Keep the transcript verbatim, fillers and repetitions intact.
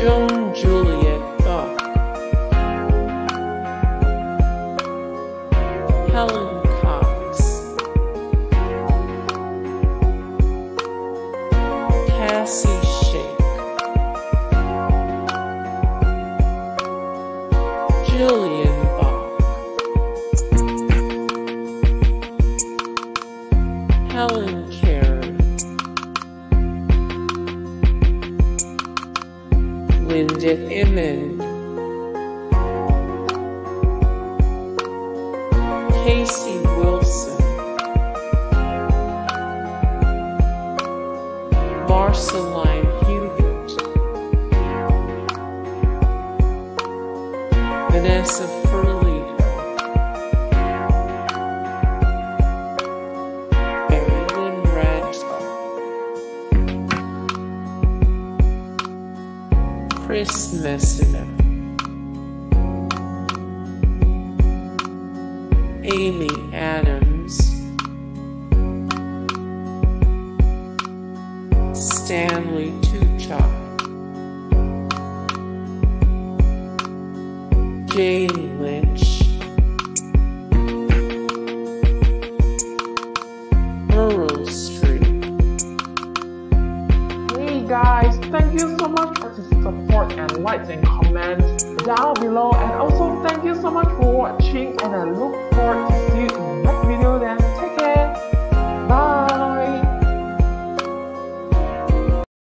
Joan Juliet Buck, Helen Cox, Cassie Shake, Jillian Bach, Helen Carey, Linda Inman, Casey Wilson, Marceline Hubert, Vanessa Furlito, Marilyn Radcliffe, Chris Messina, Amy Adams, Stanley Tucci, Jane Lynch, Meryl Streep. Hey guys, thank you so much for the support and likes and comments down below, and also thank you so much for watching, and I look forward to see you in the next video then.